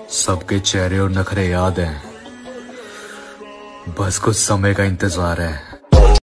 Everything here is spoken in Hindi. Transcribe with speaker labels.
Speaker 1: सबके चेहरे और नखरे याद हैं, बस कुछ समय का इंतजार है।